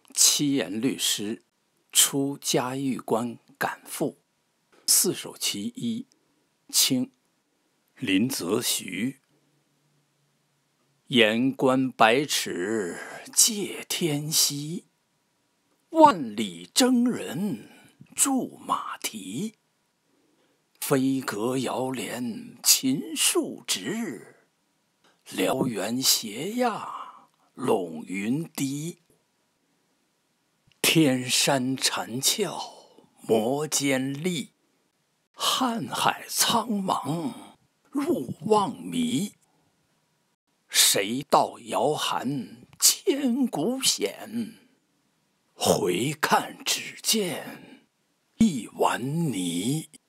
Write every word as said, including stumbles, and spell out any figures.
七言律诗，出嘉峪关感赋，四首其一，清，林则徐。言关百尺借天西，万里征人驻马蹄。飞阁遥怜秦树直，辽原斜压陇云低。天山蝉峭摩肩力，瀚海苍茫入望迷。谁道遥寒千古险，回看只见一碗泥。